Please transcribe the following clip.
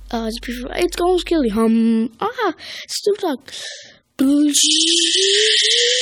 Just before it's going to kill you. Snoop Dogg.